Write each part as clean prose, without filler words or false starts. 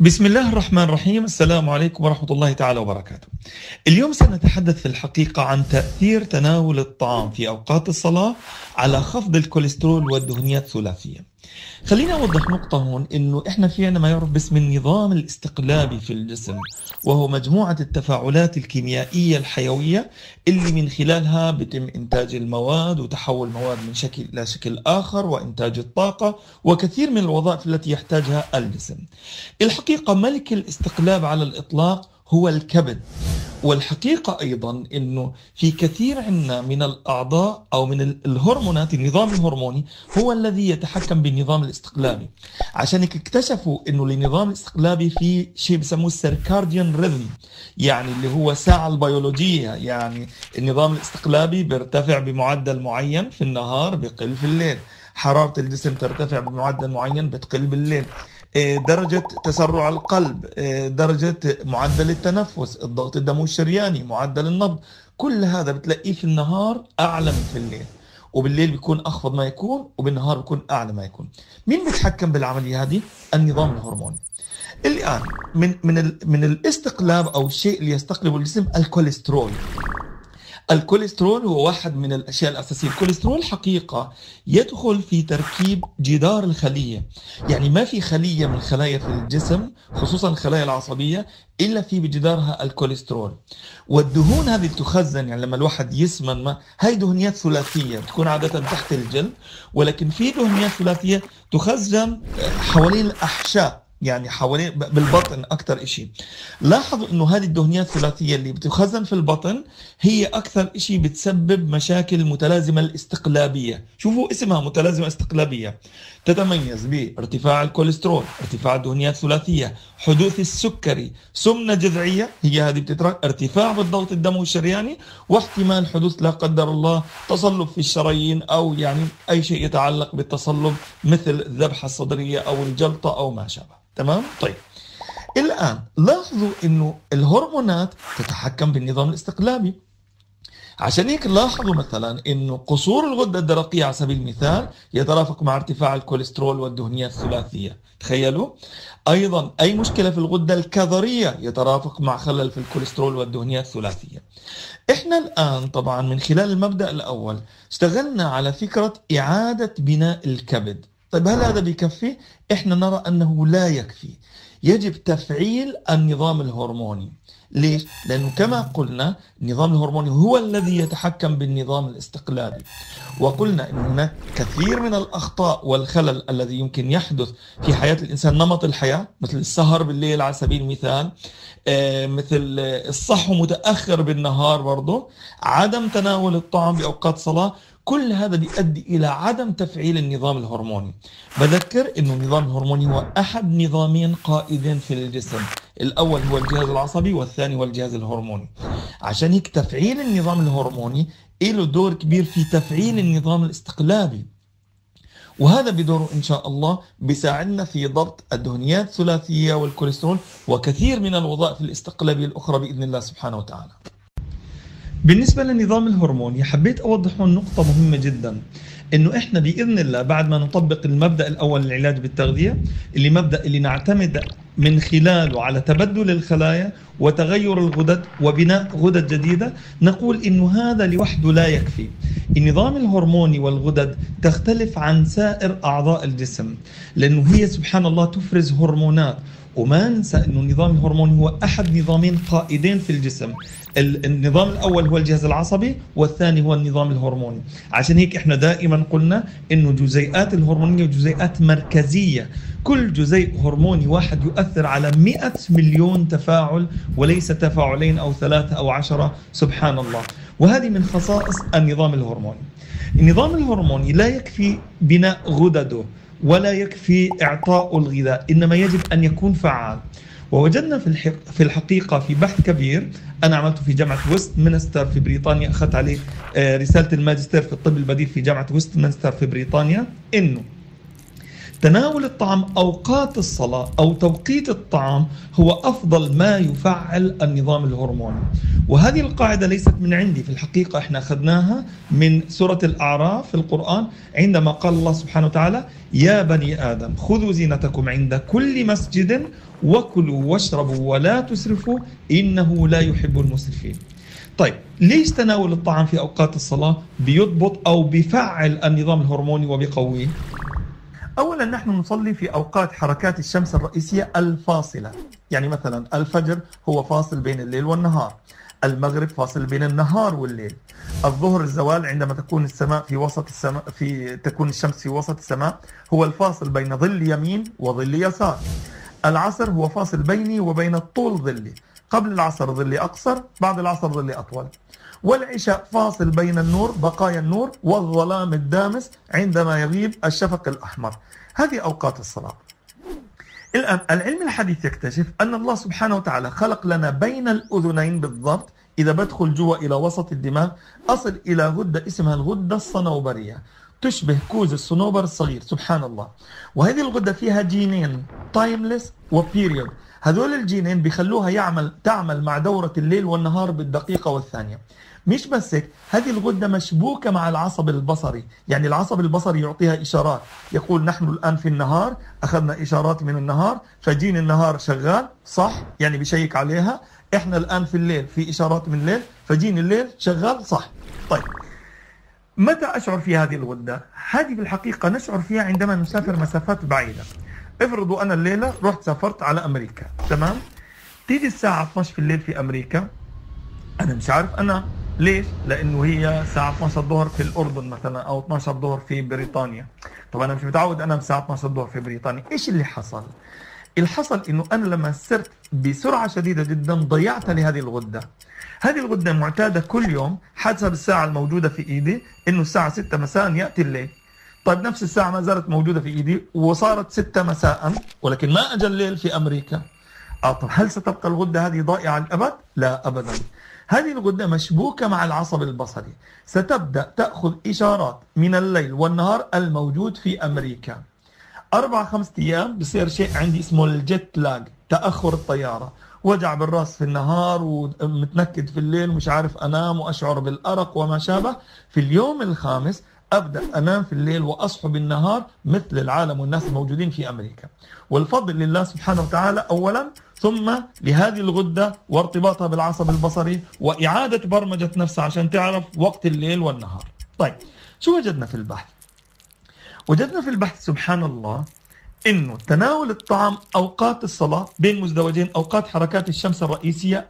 بسم الله الرحمن الرحيم. السلام عليكم ورحمة الله تعالى وبركاته. اليوم سنتحدث في الحقيقة عن تأثير تناول الطعام في أوقات الصلاة على خفض الكوليسترول والدهنيات الثلاثية. خلينا أوضح نقطة هون، إنه إحنا في عنا ما يعرف باسم النظام الاستقلابي في الجسم، وهو مجموعة التفاعلات الكيميائية الحيوية اللي من خلالها بيتم إنتاج المواد وتحول المواد من شكل إلى شكل آخر وإنتاج الطاقة وكثير من الوظائف التي يحتاجها الجسم. الحقيقة ملك الاستقلاب على الإطلاق هو الكبد، والحقيقة أيضا أنه في كثير عنا من الأعضاء أو من الهرمونات، النظام الهرموني هو الذي يتحكم بالنظام الاستقلابي. عشان هيك اكتشفوا أنه النظام الاستقلابي في شيء بسموه السيركارديان ريذم، يعني اللي هو ساعة البيولوجية. يعني النظام الاستقلابي بيرتفع بمعدل معين في النهار، بيقل في الليل. حرارة الجسم ترتفع بمعدل معين، بتقل بالليل. درجة تسرع القلب، درجة معدل التنفس، الضغط الدموي الشرياني، معدل النبض، كل هذا بتلاقيه في النهار أعلى من في الليل، وبالليل بيكون أخفض ما يكون، وبالنهار بيكون أعلى ما يكون. مين بيتحكم بالعملية هذه؟ النظام الهرموني. الآن من الاستقلاب أو الشيء اللي يستقلبه الجسم الكوليسترول. الكوليسترول هو واحد من الأشياء الأساسية. الكوليسترول حقيقة يدخل في تركيب جدار الخلية، يعني ما في خلية من الخلايا في الجسم خصوصا الخلايا العصبية إلا في بجدارها الكوليسترول. والدهون هذه تخزن، يعني لما الواحد يسمن ما هاي دهنيات ثلاثية تكون عادة تحت الجلد، ولكن في دهنيات ثلاثية تخزن حوالين الأحشاء، يعني حوالين بالبطن أكثر إشي. لاحظوا إنه هذه الدهنيات الثلاثية اللي بتخزن في البطن هي أكثر إشي بتسبب مشاكل متلازمة الاستقلابية. شوفوا اسمها متلازمة استقلابية، تتميز بارتفاع الكوليسترول، ارتفاع الدهنيات الثلاثية، حدوث السكري، سمنة جذعية هي هذه بتترك، ارتفاع بالضغط الدموي الشرياني، واحتمال حدوث لا قدر الله تصلب في الشرايين، أو يعني أي شيء يتعلق بالتصلب مثل الذبحة الصدرية أو الجلطة أو ما شابه. تمام؟ طيب، الآن لاحظوا إنه الهرمونات تتحكم بالنظام الاستقلابي. عشان هيك لاحظوا مثلا إنه قصور الغدة الدرقية على سبيل المثال يترافق مع ارتفاع الكوليسترول والدهنيات الثلاثية. تخيلوا. أيضا أي مشكلة في الغدة الكظرية يترافق مع خلل في الكوليسترول والدهنيات الثلاثية. إحنا الآن طبعا من خلال المبدأ الأول اشتغلنا على فكرة إعادة بناء الكبد. طيب هل هذا بيكفي؟ إحنا نرى أنه لا يكفي، يجب تفعيل النظام الهرموني. ليش؟ لأنه كما قلنا النظام الهرموني هو الذي يتحكم بالنظام الاستقلابي، وقلنا أن هناك كثير من الأخطاء والخلل الذي يمكن يحدث في حياة الإنسان، نمط الحياة مثل السهر بالليل على سبيل المثال، مثل الصحو متأخر بالنهار، برضو عدم تناول الطعام بأوقات صلاة. كل هذا بيؤدي إلى عدم تفعيل النظام الهرموني. بذكر أنه النظام الهرموني هو أحد نظامين قائدين في الجسم، الأول هو الجهاز العصبي والثاني هو الجهاز الهرموني. عشان هيك تفعيل النظام الهرموني له دور كبير في تفعيل النظام الاستقلابي، وهذا بدوره إن شاء الله بيساعدنا في ضبط الدهنيات الثلاثية والكوليسترول وكثير من الوظائف الاستقلابية الأخرى بإذن الله سبحانه وتعالى. بالنسبة للنظام الهرموني حبيت أوضح نقطة مهمة جدا، إنه إحنا بإذن الله بعد ما نطبق المبدأ الأول للعلاج بالتغذية، اللي مبدأ اللي نعتمد من خلاله على تبدل الخلايا وتغير الغدد وبناء غدد جديدة، نقول إنه هذا لوحده لا يكفي. النظام الهرموني والغدد تختلف عن سائر أعضاء الجسم، لأنه هي سبحان الله تفرز هرمونات. وما ننسى أنه النظام الهرموني هو أحد نظامين قائدين في الجسم. النظام الأول هو الجهاز العصبي والثاني هو النظام الهرموني. عشان هيك إحنا دائما قلنا أنه جزيئات الهرمونية جزيئات مركزية، كل جزيء هرموني واحد يؤثر على 100 مليون تفاعل، وليس تفاعلين أو 3 أو 10. سبحان الله. وهذه من خصائص النظام الهرموني. النظام الهرموني لا يكفي بناء غدده ولا يكفي إعطاء الغذاء، إنما يجب أن يكون فعال. ووجدنا في الحقيقة في بحث كبير أنا عملته في جامعة ويستمنستر في بريطانيا، أخذت عليه رسالة الماجستير في الطب البديل في جامعة ويستمنستر في بريطانيا، إنه تناول الطعام أوقات الصلاة أو توقيت الطعام هو أفضل ما يفعل النظام الهرموني. وهذه القاعدة ليست من عندي، في الحقيقة احنا أخذناها من سورة الأعراف في القرآن، عندما قال الله سبحانه وتعالى: يا بني آدم خذوا زينتكم عند كل مسجد وكلوا واشربوا ولا تسرفوا إنه لا يحب المسرفين. طيب ليش تناول الطعام في أوقات الصلاة بيضبط أو بيفعل النظام الهرموني وبيقويه؟ أولا نحن نصلي في أوقات حركات الشمس الرئيسية الفاصلة، يعني مثلا الفجر هو فاصل بين الليل والنهار، المغرب فاصل بين النهار والليل، الظهر الزوال عندما تكون السماء في وسط السماء تكون الشمس في وسط السماء هو الفاصل بين ظل يمين وظل يسار، العصر هو فاصل بيني وبين طول ظلي، قبل العصر ظلي أقصر، بعد العصر ظلي أطول، والعشاء فاصل بين النور بقايا النور والظلام الدامس عندما يغيب الشفق الأحمر. هذه أوقات الصلاة. الآن العلم الحديث يكتشف أن الله سبحانه وتعالى خلق لنا بين الأذنين بالضبط، إذا بدخل جوا إلى وسط الدماغ أصل إلى غدة اسمها الغدة الصنوبرية، تشبه كوز الصنوبر الصغير سبحان الله. وهذه الغدة فيها جينين تايمليس وبيريود، هذول الجينين بيخلوها تعمل مع دورة الليل والنهار بالدقيقة والثانية. مش بس هيك، هذه الغدة مشبوكة مع العصب البصري، يعني العصب البصري يعطيها إشارات، يقول نحن الآن في النهار أخذنا إشارات من النهار فجين النهار شغال صح، يعني بيشيك عليها، إحنا الآن في الليل في إشارات من الليل فجين الليل شغال صح. طيب متى أشعر في هذه الغدة؟ هذه بالحقيقة نشعر فيها عندما نسافر مسافات بعيدة. افرضوا أنا الليلة رحت سافرت على أمريكا، تمام؟ تيجي الساعة 12 في الليل في أمريكا، أنا مش عارف أنا ليش؟ لأنه هي الساعة 12 الظهر في الأردن مثلا أو 12 الظهر في بريطانيا. طبعا أنا مش متعود أنام الساعة 12 الظهر في بريطانيا. إيش اللي حصل؟ اللي حصل إنه أنا لما سرت بسرعة شديدة جدا ضيعت لهذه الغدة. هذه الغدة معتادة كل يوم حسب الساعة الموجودة في إيدي إنه الساعة 6 مساء يأتي الليل. طيب نفس الساعة ما زالت موجودة في إيدي وصارت 6 مساء ولكن ما أجى الليل في أمريكا. طب هل ستبقى الغدة هذه ضائعة للأبد؟ لا أبدا. هذه الغدة مشبوكة مع العصب البصري، ستبدأ تأخذ إشارات من الليل والنهار الموجود في أمريكا. 4-5 أيام بصير شيء عندي اسمه الجيت لاج، تأخر الطيارة، وجع بالراس في النهار ومتنكد في الليل ومش عارف أنام وأشعر بالأرق وما شابه. في اليوم الخامس أبدأ أنام في الليل وأصحو بالنهار مثل العالم والناس الموجودين في أمريكا. والفضل لله سبحانه وتعالى أولا، ثم لهذه الغدة وارتباطها بالعصب البصري وإعادة برمجة نفسها عشان تعرف وقت الليل والنهار. طيب شو وجدنا في البحث؟ وجدنا في البحث سبحان الله إنه تناول الطعام أوقات الصلاة بين مزدوجين أوقات حركات الشمس الرئيسية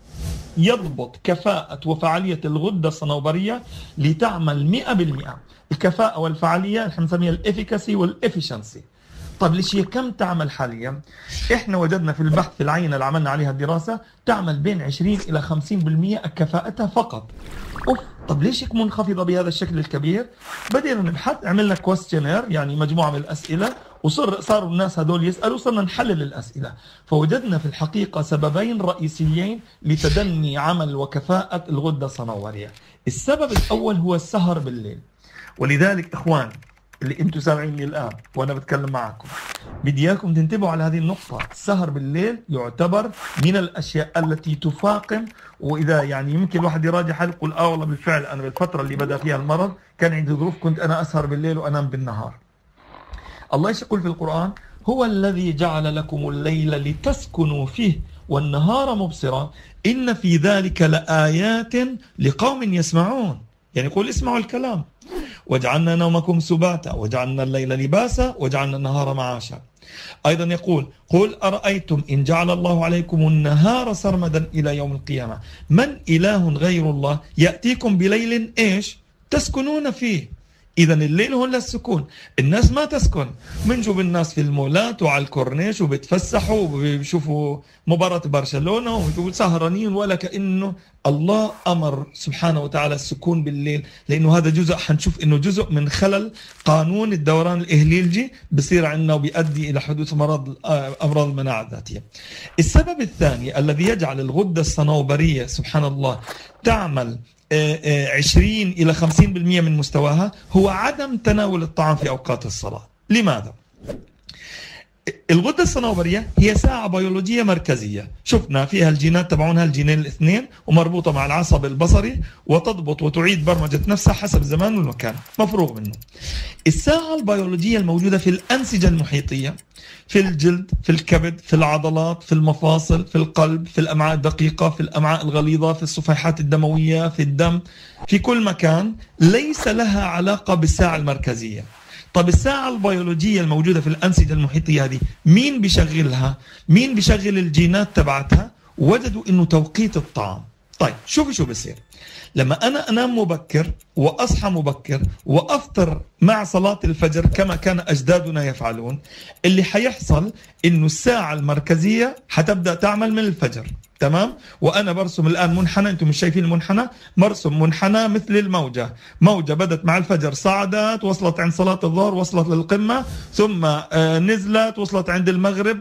يضبط كفاءة وفعالية الغدة الصنوبرية لتعمل 100%. الكفاءة والفعالية نحن نسميها الإفيكاسي والإفيشنسي. طب ليش هي كم تعمل حاليا؟ احنا وجدنا في البحث في العينة اللي عملنا عليها الدراسة تعمل بين 20 إلى 50% كفاءتها فقط. طب ليش هيك منخفضة بهذا الشكل الكبير؟ بدينا نبحث، عملنا كويستشنير يعني مجموعة من الأسئلة، صاروا الناس هدول يسألوا، صرنا نحلل الأسئلة، فوجدنا في الحقيقة سببين رئيسيين لتدني عمل وكفاءة الغدة الصنوبرية. السبب الأول هو السهر بالليل، ولذلك إخوان اللي انتم سامعيني الآن وأنا بتكلم معكم بدي إياكم تنتبهوا على هذه النقطة. السهر بالليل يعتبر من الأشياء التي تفاقم، وإذا يعني يمكن الواحد يراجع حاله يقول والله بالفعل أنا بالفترة اللي بدأ فيها المرض كان عندي ظروف كنت أنا أسهر بالليل وأنام بالنهار. الله يقول في القرآن: هو الذي جعل لكم الليل لتسكنوا فيه والنهار مبصرا إن في ذلك لآيات لقوم يسمعون. يعني يقول اسمعوا الكلام. وجعلنا نومكم سباتا وجعلنا الليل لباسا وجعلنا النهار معاشا. أيضا يقول: قل أرأيتم إن جعل الله عليكم النهار سرمدا إلى يوم القيامة من إله غير الله يأتيكم بليل إيش تسكنون فيه. إذا الليل هو للسكون، الناس ما تسكن، بنشوف الناس في المولات وعلى الكورنيش وبتفسحوا وبيشوفوا مباراة برشلونة وبيشوفوا سهرانين، ولا كأنه الله أمر سبحانه وتعالى السكون بالليل، لأنه هذا جزء حنشوف إنه جزء من خلل قانون الدوران الإهليلجي بصير عندنا وبيؤدي إلى حدوث أمراض المناعة الذاتية. السبب الثاني الذي يجعل الغدة الصنوبرية سبحان الله تعمل 20 إلى 50% من مستواها هو عدم تناول الطعام في أوقات الصلاة. لماذا؟ الغدة الصنوبرية هي ساعة بيولوجية مركزية، شفنا فيها الجينات تبعونها الجينين الاثنين ومربوطة مع العصب البصري وتضبط وتعيد برمجة نفسها حسب الزمان والمكان، مفروغ منه. الساعة البيولوجية الموجودة في الأنسجة المحيطية، في الجلد، في الكبد، في العضلات، في المفاصل، في القلب، في الأمعاء الدقيقة، في الأمعاء الغليظة، في الصفيحات الدموية، في الدم، في كل مكان، ليس لها علاقة بالساعة المركزية. طب الساعة البيولوجية الموجودة في الأنسجة المحيطية هذه مين بيشغلها؟ مين بيشغل الجينات تبعتها؟ وجدوا إنه توقيت الطعام. طيب شوفوا شو بصير لما أنا أنام مبكر وأصحى مبكر وأفطر مع صلاة الفجر كما كان أجدادنا يفعلون. اللي حيحصل إنه الساعة المركزية حتبدأ تعمل من الفجر، تمام؟ وأنا برسم الآن منحنى، أنتم مش شايفين المنحنى؟ مرسم منحنى مثل الموجة، موجة بدت مع الفجر، صعدت، وصلت عند صلاة الظهر، وصلت للقمة، ثم نزلت، وصلت عند المغرب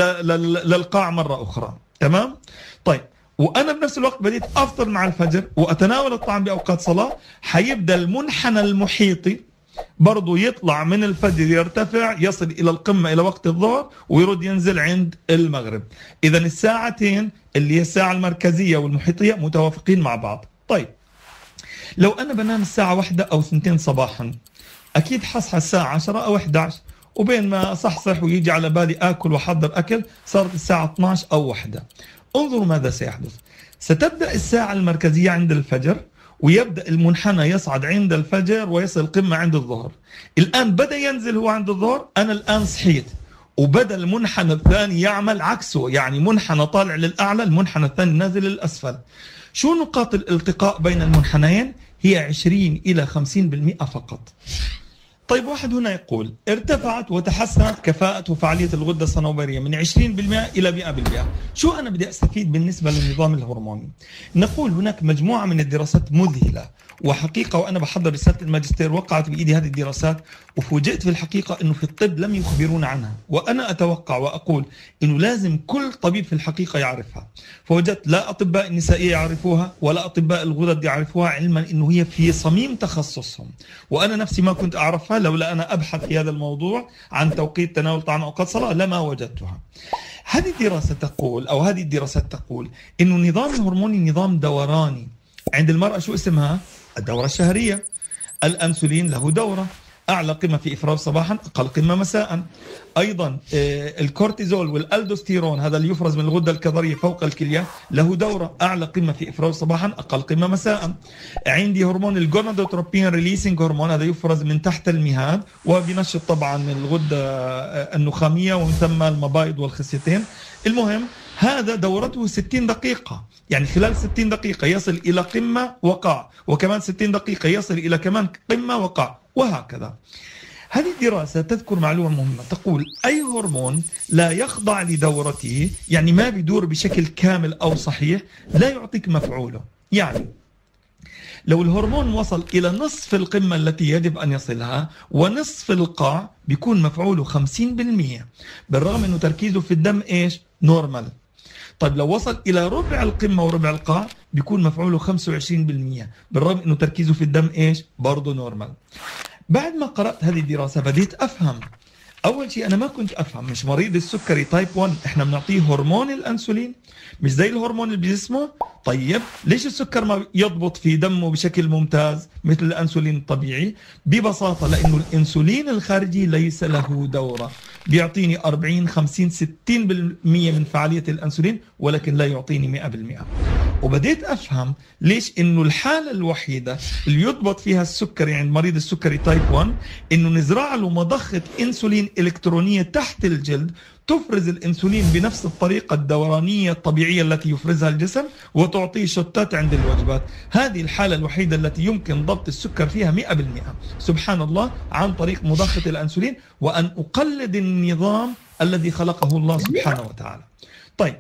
للقاع مرة أخرى، تمام؟ طيب وأنا بنفس الوقت بديت أفطر مع الفجر وأتناول الطعام بأوقات صلاة، حيبدأ المنحنى المحيطي برضو يطلع من الفجر، يرتفع، يصل إلى القمة إلى وقت الظهر، ويرد ينزل عند المغرب. إذن الساعتين اللي هي الساعة المركزية والمحيطية متوافقين مع بعض. طيب لو أنا بنام الساعة 1 أو 2 صباحا، أكيد حصحى الساعة 10 أو 11، وبين ما أصحصح ويجي على بالي آكل وحضر أكل صارت الساعة 12 أو 1. انظروا ماذا سيحدث. ستبدأ الساعة المركزية عند الفجر، ويبدأ المنحنى يصعد عند الفجر ويصل القمة عند الظهر. الآن بدأ ينزل هو عند الظهر، أنا الآن صحيت، وبدأ المنحنى الثاني يعمل عكسه، يعني منحنى طالع للأعلى، المنحنى الثاني نازل للأسفل. شو نقاط الالتقاء بين المنحنيين؟ هي 20 إلى 50% فقط. طيب واحد هنا يقول ارتفعت وتحسنت كفاءة وفعالية الغدة الصنوبرية من 20% إلى 100%. شو أنا بدي أستفيد بالنسبة للنظام الهرموني؟ نقول هناك مجموعة من الدراسات مذهلة، وحقيقة وأنا بحضر رسالة الماجستير وقعت بإيدي هذه الدراسات، وفوجئت في الحقيقة أنه في الطب لم يخبرونا عنها، وأنا أتوقع وأقول أنه لازم كل طبيب في الحقيقة يعرفها. فوجدت لا أطباء النسائية يعرفوها ولا أطباء الغدد يعرفوها، علما أنه هي في صميم تخصصهم، وأنا نفسي ما كنت أعرفها لولا أنا أبحث في هذا الموضوع عن توقيت تناول طعام أوقات صلاة لما وجدتها. هذه الدراسة تقول، أو هذه الدراسات تقول، أنه النظام الهرموني نظام دوراني. عند المرأة شو اسمها؟ الدورة الشهرية. الأنسولين له دورة، أعلى قمة في إفراز صباحا، أقل قمة مساء. أيضا الكورتيزول والألدوستيرون، هذا اللي يفرز من الغدة الكظرية فوق الكلية، له دورة، أعلى قمة في إفراز صباحا، أقل قمة مساء. عندي هرمون الجونادوتروبين ريليسينج هرمون، هذا يفرز من تحت المهاد وبينشط طبعا الغدة النخامية ومن ثم المبايض والخصيتين. المهم هذا دورته 60 دقيقة، يعني خلال 60 دقيقة يصل إلى قمة وقاع، وكمان 60 دقيقة يصل إلى كمان قمة وقاع، وهكذا. هذه الدراسة تذكر معلومة مهمة، تقول أي هرمون لا يخضع لدورته، يعني ما بيدور بشكل كامل أو صحيح، لا يعطيك مفعوله. يعني لو الهرمون وصل إلى نصف القمة التي يجب أن يصلها ونصف القاع، بيكون مفعوله 50%، بالرغم أنه تركيزه في الدم إيش؟ نورمال. طيب لو وصل إلى ربع القمة وربع القاع، بيكون مفعوله 25%، بالرغم أنه تركيزه في الدم إيش؟ برضه نورمال. بعد ما قرأت هذه الدراسة بديت أفهم. أول شيء أنا ما كنت أفهم، مش مريض السكري تايب 1 إحنا بنعطيه هرمون الأنسولين مش زي الهرمون اللي بجسمه؟ طيب ليش السكر ما يضبط في دمه بشكل ممتاز مثل الأنسولين الطبيعي؟ ببساطة لأنه الأنسولين الخارجي ليس له دورة، بيعطيني 40 50 60% من فعالية الأنسولين، ولكن لا يعطيني 100%. وبديت أفهم ليش إنه الحالة الوحيدة اللي يضبط فيها السكري عند مريض السكري تايب 1 إنه نزرع له مضخة إنسولين إلكترونية تحت الجلد تفرز الإنسولين بنفس الطريقة الدورانية الطبيعية التي يفرزها الجسم، وتعطيه شتات عند الوجبات. هذه الحالة الوحيدة التي يمكن ضبط السكر فيها 100%، سبحان الله، عن طريق مضخة الأنسولين، وأن أقلد النظام الذي خلقه الله سبحانه وتعالى. طيب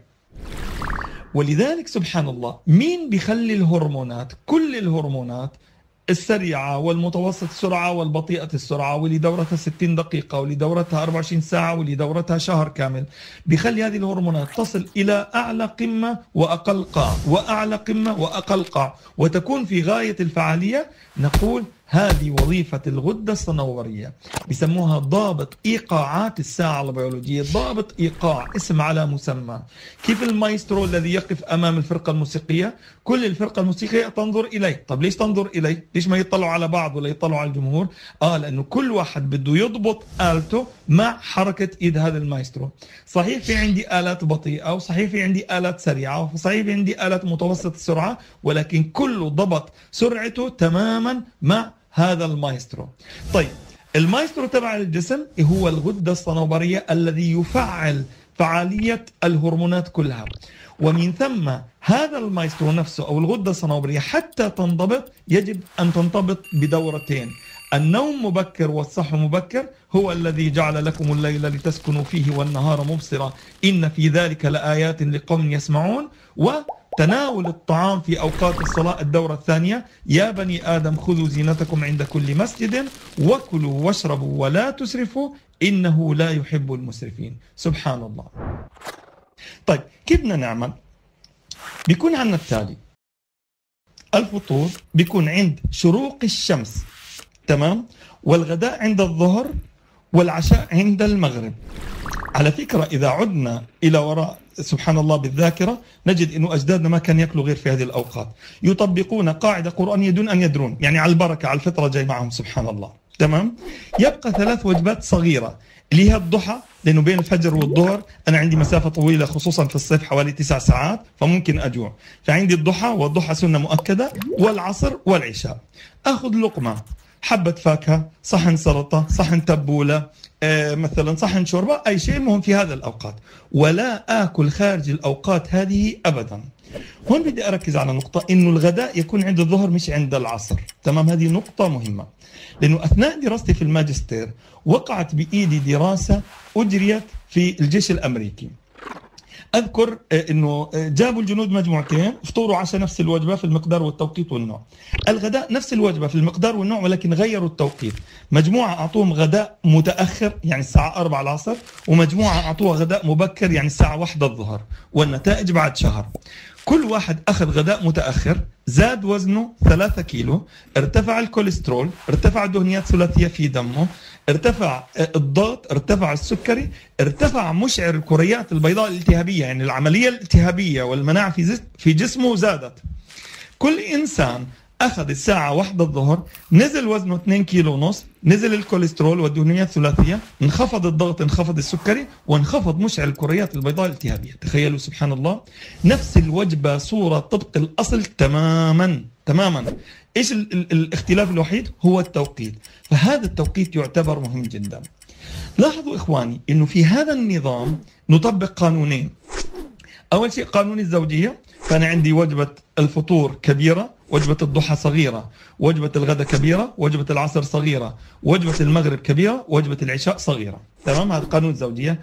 ولذلك سبحان الله مين بيخلي الهرمونات، كل الهرمونات السريعة والمتوسط السرعة والبطيئة السرعة، واللي دورتها 60 دقيقة واللي دورتها 24 ساعة واللي دورتها شهر كامل، بيخلي هذه الهرمونات تصل إلى أعلى قمة وأقل قاع، وأعلى قمة وأقل قاع، وتكون في غاية الفعالية؟ نقول هذه وظيفة الغدة الصنوبرية، بيسموها ضابط إيقاعات الساعة البيولوجية. ضابط إيقاع، اسم على مسمى. كيف المايسترو الذي يقف أمام الفرقة الموسيقية كل الفرقة الموسيقية تنظر إليه. طب ليش تنظر إليه؟ ليش ما يطلعوا على بعض ولا يطلعوا على الجمهور؟ لأنه كل واحد بده يضبط آلته مع حركة إيد هذا المايسترو. صحيح في عندي آلات بطيئة، وصحيح في عندي آلات سريعة، وصحيح في عندي آلات متوسط السرعة، ولكن كله ضبط سرعته تماما مع هذا المايسترو. طيب المايسترو تبع الجسم هو الغدة الصنوبرية الذي يفعل فعالية الهرمونات كلها. ومن ثم هذا المايسترو نفسه أو الغدة الصنوبرية حتى تنضبط يجب أن تنضبط بدورتين: النوم مبكر والصحو مبكر، هو الذي جعل لكم الليل لتسكنوا فيه والنهار مبصرا إن في ذلك لآيات لقوم يسمعون. وتناول الطعام في أوقات الصلاة الدورة الثانية: يا بني آدم خذوا زينتكم عند كل مسجد وكلوا واشربوا ولا تسرفوا إنه لا يحب المسرفين. سبحان الله. طيب كيف بدنا نعمل؟ بيكون عندنا التالي: الفطور بيكون عند شروق الشمس، تمام، والغداء عند الظهر، والعشاء عند المغرب. على فكرة إذا عدنا إلى وراء سبحان الله بالذاكرة نجد أنه أجدادنا ما كان يأكلوا غير في هذه الأوقات، يطبقون قاعدة قرآنية دون أن يدرون، يعني على البركة على الفطرة جاي معهم سبحان الله، تمام. يبقى 3 وجبات صغيرة اللي هي الضحى، لأنه بين الفجر والظهر أنا عندي مسافة طويلة خصوصا في الصيف حوالي 9 ساعات فممكن أجوع، فعندي الضحى، والضحى سنة مؤكدة، والعصر والعشاء. أخذ لقمة، حبة فاكهة، صحن سلطة، صحن تبولة، مثلا صحن شوربة، أي شيء مهم في هذا الأوقات، ولا آكل خارج الأوقات هذه أبدا. هون بدي أركز على نقطة إنه الغداء يكون عند الظهر مش عند العصر، تمام. هذه نقطة مهمة، لأنه أثناء دراستي في الماجستير وقعت بإيدي دراسة أجريت في الجيش الأمريكي. أذكر أنه جابوا الجنود مجموعتين، فطوروا عشاء نفس الوجبة في المقدار والتوقيت والنوع، الغداء نفس الوجبة في المقدار والنوع ولكن غيروا التوقيت. مجموعة أعطوهم غداء متأخر يعني الساعة 4 العصر، ومجموعة أعطوها غداء مبكر يعني الساعة 1 الظهر، والنتائج بعد شهر. كل واحد أخذ غداء متأخر زاد وزنه 3 كيلو، ارتفع الكوليسترول، ارتفع الدهنيات الثلاثية في دمه، ارتفع الضغط، ارتفع السكري، ارتفع مشعر الكريات البيضاء الالتهابية، يعني العملية الالتهابية والمناعة في جسمه زادت. كل إنسان أخذ الساعة 1 الظهر نزل وزنه 2 كيلو ونص، نزل الكوليسترول والدهنيات الثلاثية، انخفض الضغط، انخفض السكري، وانخفض مشعر الكريات البيضاء الالتهابية. تخيلوا سبحان الله، نفس الوجبة صورة طبق الأصل تماما تماما. إيش الاختلاف الوحيد؟ هو التوقيت. فهذا التوقيت يعتبر مهم جدا. لاحظوا إخواني إنه في هذا النظام نطبق قانونين. أول شيء قانون الزوجية، فأنا عندي وجبة الفطور كبيرة، وجبة الضحى صغيرة، وجبة الغداء كبيرة، وجبة العصر صغيرة، وجبة المغرب كبيرة، وجبة العشاء صغيرة، تمام. هذا قانون الزوجية.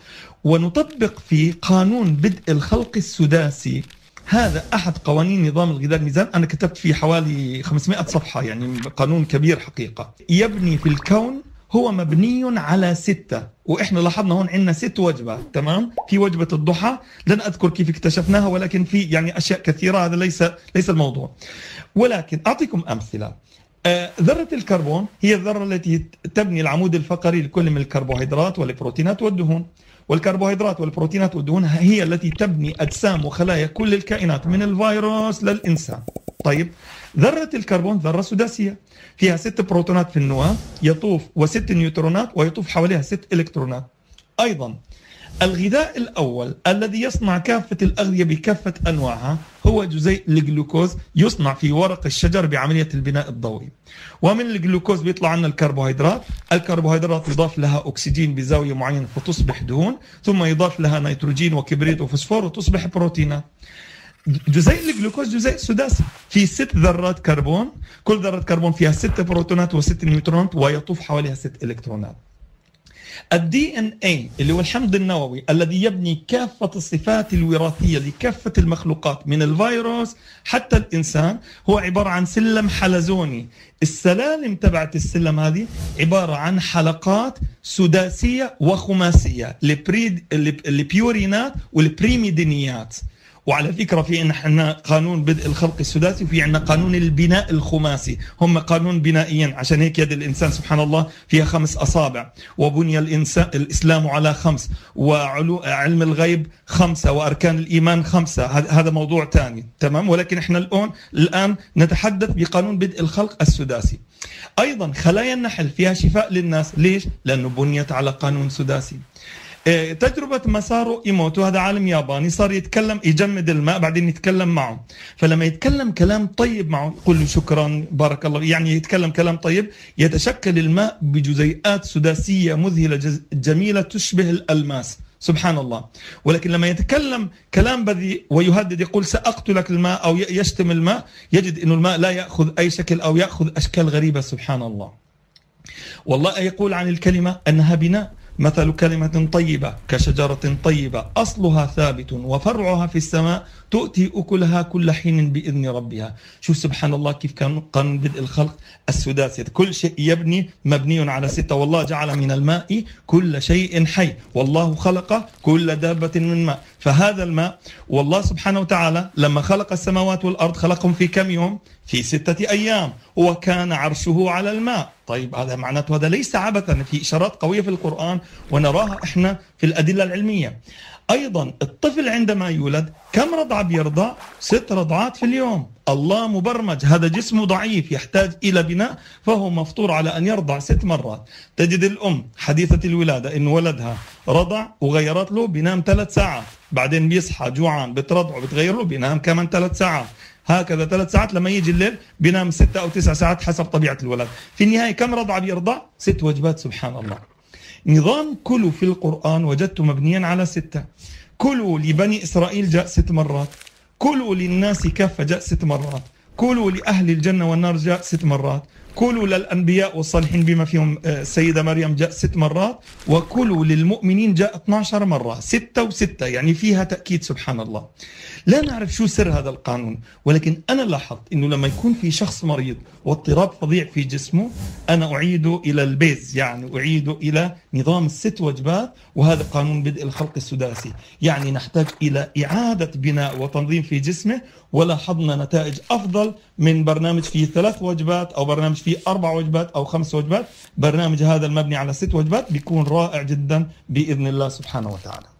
ونطبق في قانون بدء الخلق السداسي، هذا أحد قوانين نظام الغذاء الميزان، أنا كتبت فيه حوالي 500 صفحة، يعني قانون كبير حقيقة. يبني في الكون، هو مبني على 6، وإحنا لاحظنا هون عندنا 6 وجبات، تمام. في وجبة الضحى لن أذكر كيف اكتشفناها، ولكن في يعني أشياء كثيرة، هذا ليس الموضوع. ولكن أعطيكم أمثلة. ذرة الكربون هي الذرة التي تبني العمود الفقري لكل من الكربوهيدرات والبروتينات والدهون، والكربوهيدرات والبروتينات والدهون هي التي تبني أجسام وخلايا كل الكائنات من الفيروس للإنسان. طيب ذرة الكربون ذرة سداسية، فيها 6 بروتونات في النواة يطوف و6 نيوترونات ويطوف حواليها 6 إلكترونات. أيضا الغذاء الأول الذي يصنع كافة الأغذية بكافة أنواعها هو جزيء الجلوكوز، يصنع في ورق الشجر بعملية البناء الضوئي. ومن الجلوكوز بيطلع عنا الكربوهيدرات، الكربوهيدرات يضاف لها أكسجين بزاوية معينة فتصبح دهون، ثم يضاف لها نيتروجين وكبريت وفوسفور وتصبح بروتينات. جزيء الجلوكوز جزيء سداسي، في 6 ذرات كربون، كل ذرة كربون فيها 6 بروتونات و6 نيوترونات ويطوف حواليها 6 إلكترونات. الدي ان اي اللي هو الحمض النووي الذي يبني كافة الصفات الوراثية لكافة المخلوقات من الفيروس حتى الإنسان، هو عبارة عن سلم حلزوني. السلالم تبعت السلم هذه عبارة عن حلقات سداسية وخماسية، البيورينات والبريميدينيات. وعلى فكرة في عندنا قانون بدء الخلق السداسي وفي عندنا قانون البناء الخماسي، هم قانون بنائيين. عشان هيك يد الإنسان سبحان الله فيها 5 أصابع، وبني الإسلام على 5، وعلم الغيب 5، وأركان الإيمان 5. هذا موضوع تاني، تمام. ولكن احنا الآن نتحدث بقانون بدء الخلق السداسي. أيضا خلايا النحل فيها شفاء للناس. ليش؟ لأنه بنيت على قانون سداسي. تجربة ماسارو إيموتو، هذا عالم ياباني، صار يتكلم يجمد الماء بعدين يتكلم معه، فلما يتكلم كلام طيب معه يقول له شكرا بارك الله، يعني يتكلم كلام طيب، يتشكل الماء بجزيئات سداسية مذهلة جميلة تشبه الألماس، سبحان الله. ولكن لما يتكلم كلام بذيء ويهدد يقول سأقتلك الماء أو يشتم الماء، يجد أن الماء لا يأخذ أي شكل أو يأخذ أشكال غريبة، سبحان الله. والله يقول عن الكلمة أنها بناء، مثل كلمة طيبة كشجرة طيبة أصلها ثابت وفرعها في السماء تؤتي أكلها كل حين بإذن ربها. شوف سبحان الله كيف كان قانون بدء الخلق السداسي، كل شيء مبني على 6. والله جعل من الماء كل شيء حي، والله خلق كل دابة من ماء. فهذا الماء والله سبحانه وتعالى لما خلق السماوات والأرض خلقهم في كم يوم؟ في 6 أيام، وكان عرشه على الماء. طيب هذا معناته هذا ليس عبثا، في إشارات قوية في القرآن ونراها إحنا في الأدلة العلمية. أيضا الطفل عندما يولد كم رضعة بيرضع؟ 6 رضعات في اليوم. الله مبرمج، هذا جسمه ضعيف يحتاج إلى بناء، فهو مفطور على أن يرضع 6 مرات. تجد الأم حديثة الولادة إن ولدها رضع وغيرت له بينام 3 ساعات، بعدين بيصحى جوعان بترضعه بتغير له بينام كمان 3 ساعات، هكذا 3 ساعات، لما يجي الليل بينام 6 أو 9 ساعات حسب طبيعة الولد. في النهاية كم رضعة بيرضع؟ 6 وجبات، سبحان الله. نظام كلوا في القرآن وجدته مبنيا على 6. كلوا لبني إسرائيل جاء 6 مرات، كلوا للناس كافة جاء 6 مرات، كلوا لأهل الجنة والنار جاء 6 مرات، كلوا للأنبياء والصالحين بما فيهم السيدة مريم جاء 6 مرات، وكلوا للمؤمنين جاء 12 مرة. 6 و6 يعني فيها تأكيد، سبحان الله. لا نعرف شو سر هذا القانون، ولكن أنا لاحظت أنه لما يكون في شخص مريض واضطراب فظيع في جسمه أنا أعيده إلى البيز، يعني أعيده إلى نظام 6 وجبات، وهذا قانون بدء الخلق السداسي. يعني نحتاج إلى إعادة بناء وتنظيم في جسمه، ولاحظنا نتائج أفضل من برنامج فيه 3 وجبات أو برنامج فيه 4 وجبات أو 5 وجبات. برنامج هذا المبني على 6 وجبات بيكون رائع جدا بإذن الله سبحانه وتعالى.